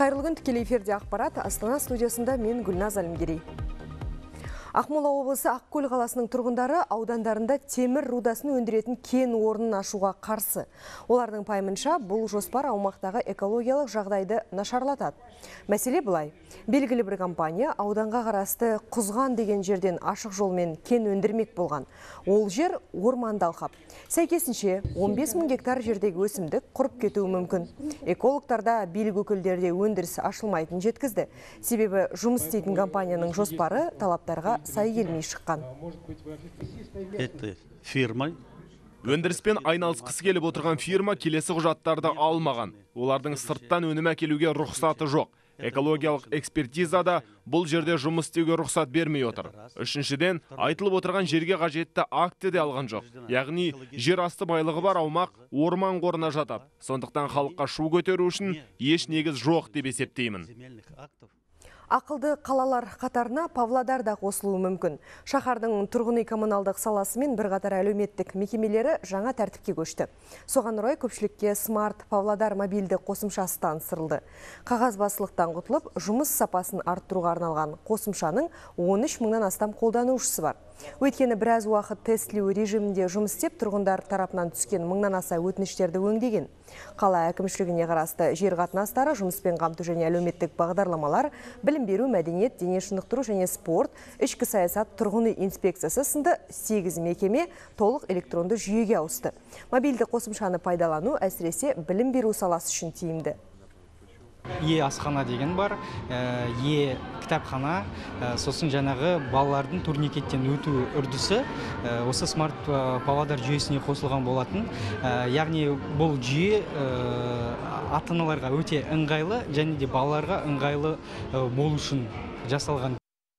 Қайырлы күн, тікелей эфирде ақпарат. Астана студиясында мен Гүлназ Әлімгерей. Ақмола облысы Ақкөл қаласының тұрғындары аудандарында темір рудасын өндіретін кен орнын ашуға қарсы. Олардың пайымынша бұл жоспар аумақтағы экологиялық жағдайды нашарлатады. Мәселе былай. Белгілі бір компания ауданға қарасты Құзған деген жерден ашық жолмен кен өндірмек болған. Ол жер орманды алқап. Сәйкесінше 15 мың гектар жердегі өсімдік құрып кетуі мүмкін. Экологтарда билік өкілдерде өндіріс ашылмайтын жеткізді. Себебі жұмыс істейтін компанияның жоспары талаптарға сай келмей шыққан. Өндіріспен айналысқысы келіп отырған фирма келесі құжаттарды алмаған. Олардың сырттан өнім әкелуге рұқсаты жоқ. Экологиялық экспертизада бұл жерде жұмыс істеуге рұқсат бермей отыр. Үшіншіден, айтылып отырған жерге қажетті акті де алған жоқ. Яғни, жер асты байлығы бар аумақ орман қорына жатады. Сондықтан халыққа шу көтеру үшін еш негіз жоқ деп есептеймін. Ақылды қалалар қатарына Павлодар да қосылуы мүмкін. Шаһардың тұрғын үй коммуналдық саласы мен бірқатар әлеуметтік мекемелері жаңа тәртіпке көшті. Соған орай көпшілікке смарт Павлодар мобильді қосымшасы таныстырылды. Қағазбастылықтан құтылып, жұмыс сапасын арттыруға арналған қосымшаның 13 мыңнан астам қолданушысы бар. Өйткені біраз уақыт тестілеу режимінде жұмыс істеп, тұрғындар тарапынан түскен мыңнан аса өтініштерді өңдеген. Қала әкімшілігіне қарасты жер қатынастары, жұмыспен қамту және әлеуметтік бағдарламалар, білім беру, мәдениет, дене шынықтыру және спорт, ішкі саясат, тұрғын үй инспекциясы сынды 8 мекеме толық электронды жүйеге ауысты. Мобильді қосымшаны пайдалану әсіресе білім беру саласы үшін тиімді. Асхана деген бар, кітапхана, сосын жаңағы балалардың турникеттен өту үрдісі осы смарт Павлодар жүйесіне қосылған болатын. Яғни бұл жүйе ата-аналарға өте ыңғайлы және де балаларға ыңғайлы болу үшін жасалған.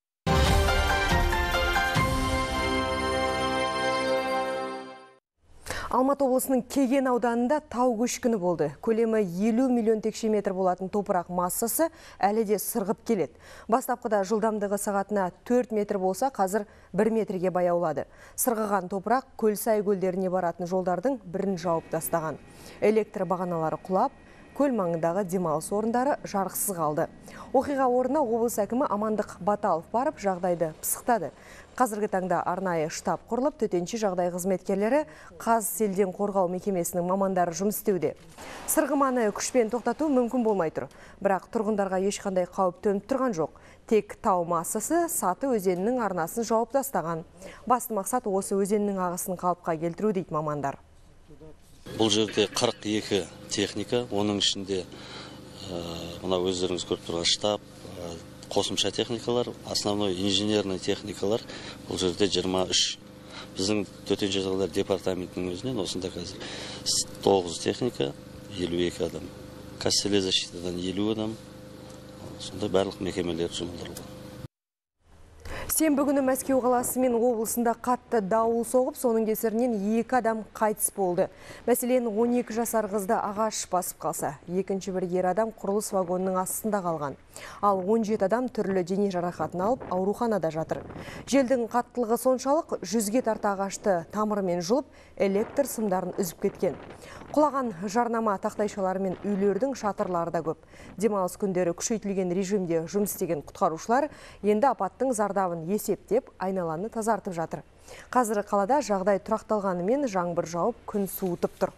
Алматы облысының Кеген ауданында тау көшкіні болды. Көлемі 50 миллион текше метр болатын топырақ массасы әлі де сырғып келеді. Бастапқыда жылдамдығы сағатына 4 метр болса, қазір 1 метрге баяулады. Сырғыған топырақ Көлсай көлдеріне баратын жолдардың бірін жауып тастаған. Электр бағаналары құлап, көл маңындағы демалыс орындары жарықсыз қалды. Оқиға орнына облыс әкімі Амандық Баталов барып, жағдайды пысықтады. Қазіргі таңда арнайы штаб құрылып, төтенше жағдай қызметкерлері Қазселден қорғау мекемесінің мамандары жұмыс істеуде. Сырғыманы күшпен тоқтату мүмкін болмай тұр. Бірақ тұрғындарға ешқандай қауіп төніп тұрған жоқ. Тек тау массасы Саты өзенінің арнасын жауып тастаған. Басты мақсат осы өзеннің ағысын қалыпқа келтіру дейді мамандар. Бұл жерде 42 техника, оның ішінде мына өздеріңіз көріп тұрған штаб, қосымша техникалар, основной инженерный техникалар, бұл жерде 23. Біздің төтенше жағдайлар департаментінің өзінен осында қазір 9 техника, 52 адам. Қазселе защитадан 50 адам, сонда барлық мекемелер жұмылдырылған. Сенбі күні Мәскеу қаласы мен облысында қатты дауыл соғып, соның кесірінен 2 адам қайтыс болды. Мәселен, 12 жасар қызды ағаш басып қалса, екінші бір ер адам құрылыс вагонының астында қалған. Ал 17 адам түрлі дене жарақатын алып, ауруханада жатыр. Желдің қаттылығы соншалық 100-ге тарта ағашты тамырымен жұлып, электр сымдарын үзіп кеткен. Құлаған жарнама тақтайшалары мен үйлердің шатырлары да көп. Демалыс күндері күшейтілген режимде жұмыс істеген құтқарушылар енді апаттың зардабын есептеп, айналаны тазартып жатыр. Қазір қалада жағдай тұрақталғанымен жаңбыр жауып, күн суытып тұр.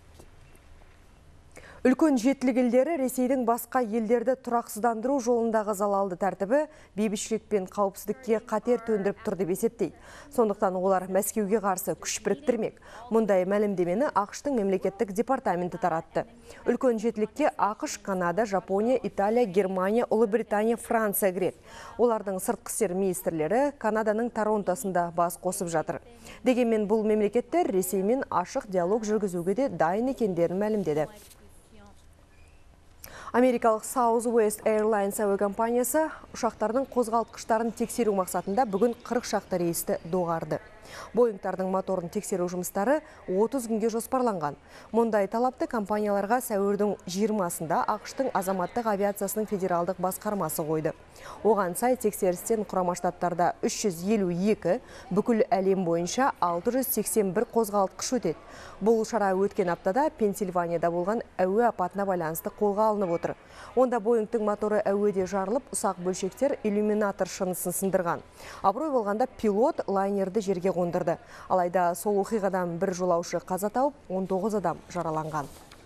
Үлкен жетілік елдері Ресейдің басқа елдерді тұрақсыздандыру жолындағы залалды тәртібі бейбітшілік пен қауіпсіздікке қатер төндіріп тұр деп есептейді. Сондықтан олар Мәскеуге қарсы күш біріктірмек. Мұндай мәлімдемені ақш-тың мемлекеттік департаменті таратты. Үлкен жетілікке ақш, Канада, Жапония, Италия, Германия, Ұлыбритания, Франция кіреді. Олардың сыртқы істер министрлері Канаданың Торонтосында бас қосып жатыр. Дегенмен бұл мемлекеттер Ресеймен ашық диалог жүргізуге де дайын екендерін мәлімдеді. Америкалық Southwest Airlines әуе компаниясы ұшақтардың қозғалтқыштарын тексеру мақсатында бүгін 40 шақты рейсті доғарды. Боингтардың моторын тексеру жұмыстары 30 күнге жоспарланған. Мұндай талапты компанияларға сәуірдің 20-сында ақш-тың азаматтық авиациясының федералдық басқармасы қойды. Оған сай тексерістен Құрама Штаттарда 352, бүкіл әлем бойынша 681 қозғалтқыш өтеді. Бұл шара өткен аптада Пенсильванияда болған әуе апатына байланысты қолға алынып отыр. Онда Боингтың моторы әуеде жарылып, ұсақ бөлшектер иллюминатор шынысын сындырған. Абырой болғанда пилот лайнерді жерге қондырды. Алайда сол оқиғадан бір жолаушы қаза тауып, 19 адам жараланған.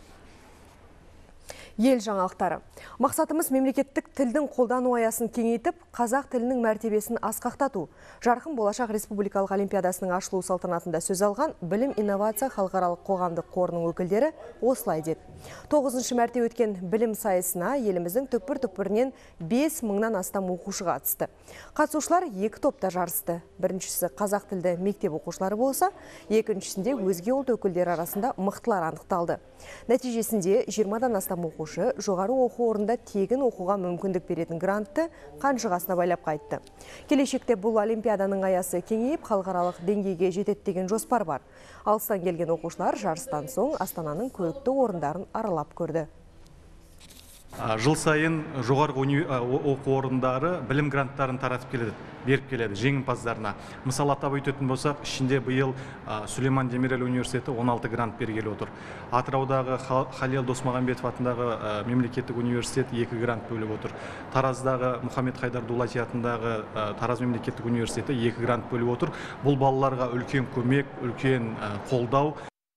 Ел жаңалықтары. Мақсатымыз мемлекеттік тілдің қолдану аясын кеңейтіп, қазақ тілінің мәртебесін асқақтату. Жарқын болашақ республикалық олимпиадасының ашылу салтанатында сөз алған білім инновация халықаралық қоғамдық қорының өкілдері осылай деді. 9-шы мәрте өткен білім сайысына еліміздің түкпір-түкпірінен 5 мыңнан астам оқушы қатысты. Қатысушылар 2 топта жарысты. Біріншісі қазақ тілді мектеп оқушылары болса, екіншісінде өзге ұлт өкілдері арасында мықтылар анықталды. Нәтижесінде 20-дан астам оқушы жоғары оқу орнында тегін оқуға мүмкіндік беретін грантты қанжығасына байлап қайтты. Келешекте бұл олимпиаданың аясы кеңейіп, халықаралық деңгейге жетеді деген жоспар бар. Алыстан келген оқушылар жарыстан соң Астананың көрікті орындарын аралап көрді. Жыл сайын жоғарғы оқу орындары білім гранттарын таратып келеді, беріп келеді жеңімпаздарына. Мысалы атап өтетін болсақ, ішінде биыл Сүлейман Демирел университеті 16 грант бергелі отыр. Атыраудағы Халел Досмағамбетов атындағы мемлекеттік университет 2 грант бөліп отыр. Тараздағы Мұхаммед Хайдар Дулати атындағы Тараз мемлекеттік университеті 2 грант бөліп отыр. Бұл балаларға үлкен көмек, үлкен қолдау.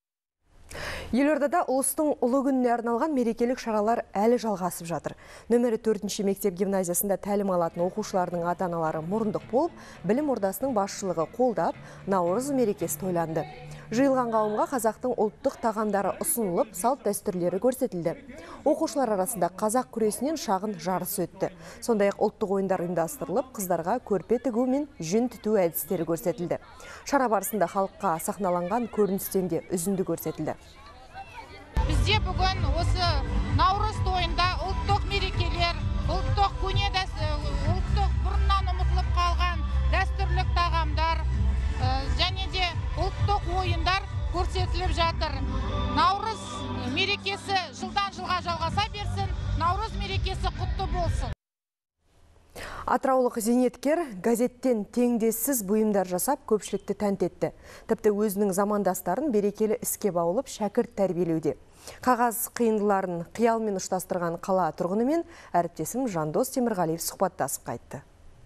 Елордада ұлыстың ұлы күніне арналған мерекелік шаралар әлі жалғасып жатыр. Нөмірі 4-ші мектеп гимназиясында тәлім алатын оқушылардың ата-аналары мұрындық болып, білім ордасының басшылығы қолдап, Наурыз мерекесі тойланды. Жиылған қауымға қазақтың ұлттық тағамдары ұсынылып, салт дәстүрлері көрсетілді. Оқушылар арасында қазақ күресінен шағын жарыс өтті. Сондай-ақ ұлттық ойындар ұйымдастырылып, қыздарға көрпе тігу мен жүн түту әдістері көрсетілді. Шара барысында халыққа сахналанған көріністен де үзінді көрсетілді. Бізде бүгін осы Наурыз тойында ұлттық мерекелер, ұлттық көне ұлттық бұрыннан ұмытылып қалған дәстүрлік тағамдар және де ұлттық ойындар көрсетіліп жатыр. Наурыз мерекесі жылдан жылға жалғаса берсін, Наурыз мерекесі құтты болсын. Атыраулық зейнеткер газеттен теңдессіз бұйымдар жасап көпшілікті тәнтетті. Тіпті өзінің замандастарын берекелі іске баулып шәкірт тәрбиелеуде. Қағаз қиындыларын қиялмен ұштастырған қала тұрғынымен әріптесім Жандос Темірғалиев сұхбаттасып қайтты.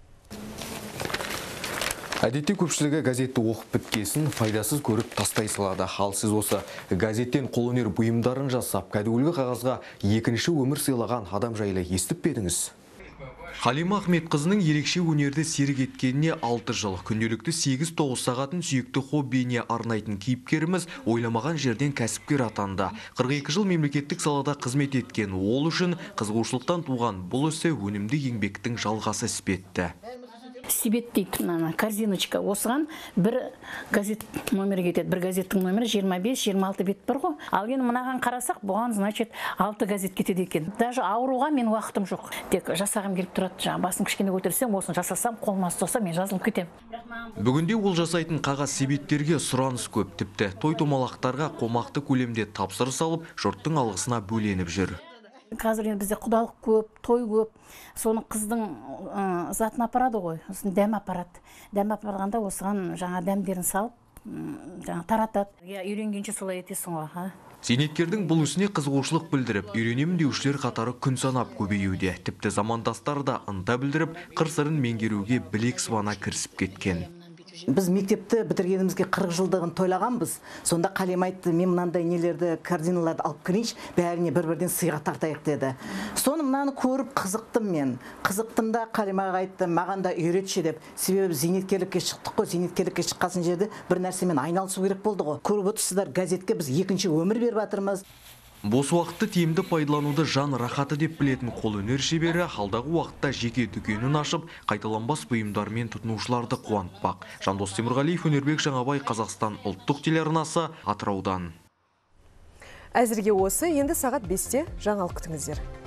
Әдетте көпшілігі газетті оқып біткесін пайдасыз көріп тастай салады. Ал сіз осы газеттен қолөнер бұйымдарын жасап, кәдуілгі қағазға екінші өмір сыйлаған адам жайлы естіп педіңіз? Халима Ахметқызының ерекше өнерді серік еткеніне 6 жыл, күнделікті 8-9 сағатын сүйікті хоббиіне арнайтын кейіпкеріміз ойламаған жерден кәсіпкер атанды. 42 жыл мемлекеттік салада қызмет еткен ол үшін қызығушылықтан туған бұл ісі өнімді еңбектің жалғасы іспетті. Себет дейді, корзиночка. Осыған бір газет номері кетеді. Бір газеттің номері 25-26 бет бар ғой. Ал енді мынаған қарасақ, бұған, значит, 6 газет кетеді екен. Даже ауруға мен уақытым жоқ. Тек жасағым келіп тұрады. Басын кішкене көтерсем, осын жасасам, қолыма ұстаса, мен жазылып кетем. Бүгінде ол жасайтын қағаз себеттерге сұраныс көп, тіпті той-томалақтарға қомақты көлемде тапсырыс алып, жұрттың алғысына бөленіп жүр. Қазір енді бізде құдалық көп, той көп. Соны қыздың затын апарады ғой, осын дәм апарады. Дәм апарғанда осыған жаңа дәмдерін салып, жаңа таратады. Үйренгенше солай етесің ғой. Зейнеткердің бұл ісіне қызығушылық білдіріп, үйренемін деушілер қатары күн санап көбеюде. Тіпті замандастар да ынта білдіріп, қыр-сырын меңгеруге білек сыбана кірісіп кеткен. Біз мектепті бітіргенімізге 40 жылдығын тойлағанбыз. Сонда Қалем айтты, мен мынандай нелерді, корзиналарды алып кірейінші, бәріне бір-бірден сыйға тартайық деді. Соны мынаны көріп қызықтым мен. Қызықтым да Қалемаға айтты, маған да үйретші деп. Себебі зейнеткерлікке шықтық қой, зейнеткерлікке шыққасын жерде бір нәрсемен айналысу керек болды ғой. Көріп отырсыздар, газетке біз екінші өмір беріп жатырмыз. Бос уақытты тиімді пайдалануды жан рахаты деп білетін қолөнер шебері алдағы уақытта жеке дүкенін ашып, қайталанбас бұйымдармен тұтынушыларды қуантпақ. Жандос Темірғалиев, Өнербек Жаңабай, Қазақстан ұлттық телеарнасы, Атыраудан. Әзірге осы, енді сағат 5-те жаңалық күтіңіздер.